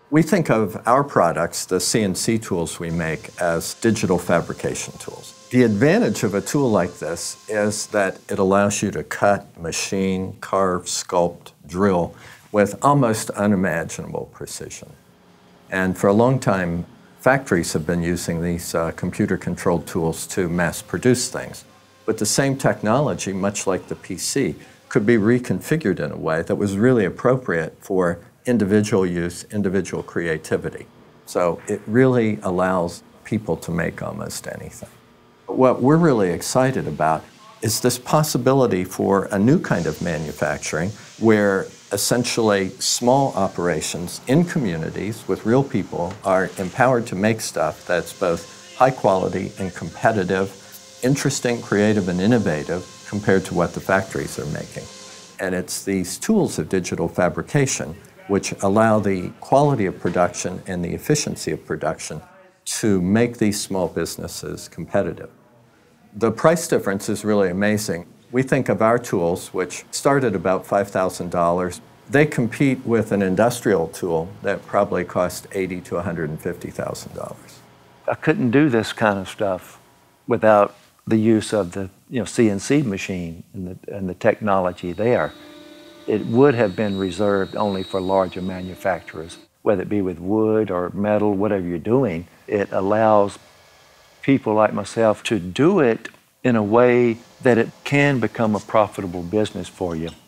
We think of our products, the CNC tools we make, as digital fabrication tools. The advantage of a tool like this is that it allows you to cut, machine, carve, sculpt, drill with almost unimaginable precision. And for a long time, factories have been using these computer-controlled tools to mass produce things. But the same technology, much like the PC, could be reconfigured in a way that was really appropriate for individual use, individual creativity. So it really allows people to make almost anything. What we're really excited about is this possibility for a new kind of manufacturing where essentially small operations in communities with real people are empowered to make stuff that's both high quality and competitive, interesting, creative, and innovative compared to what the factories are making. And it's these tools of digital fabrication which allow the quality of production and the efficiency of production to make these small businesses competitive. The price difference is really amazing. We think of our tools, which start at about $5,000. They compete with an industrial tool that probably costs $80,000 to $150,000. I couldn't do this kind of stuff without the use of the CNC machine and the technology there. It would have been reserved only for larger manufacturers, whether it be with wood or metal, whatever you're doing. It allows people like myself to do it in a way that it can become a profitable business for you.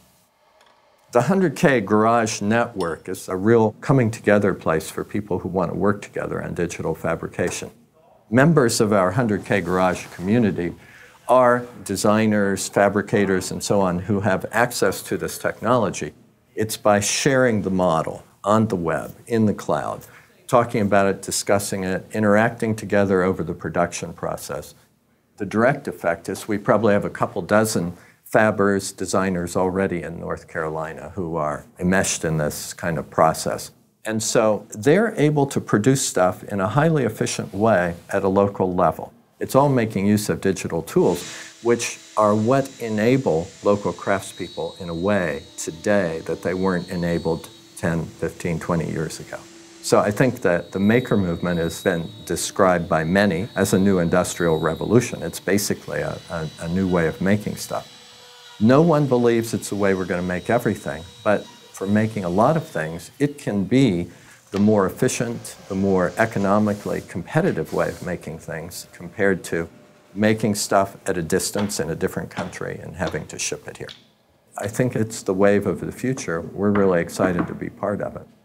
The 100K Garage Network is a real coming together place for people who want to work together on digital fabrication. Members of our 100K Garage community are designers, fabricators, and so on who have access to this technology. It's by sharing the model on the web, in the cloud, talking about it, discussing it, interacting together over the production process. The direct effect is we probably have a couple dozen fabbers, designers already in North Carolina who are enmeshed in this kind of process. And so they're able to produce stuff in a highly efficient way at a local level. It's all making use of digital tools, which are what enable local craftspeople in a way today that they weren't enabled 10, 15, 20 years ago. So I think that the maker movement has been described by many as a new industrial revolution. It's basically a new way of making stuff. No one believes it's the way we're going to make everything, but for making a lot of things, it can be the more efficient, the more economically competitive way of making things compared to making stuff at a distance in a different country and having to ship it here. I think it's the wave of the future. We're really excited to be part of it.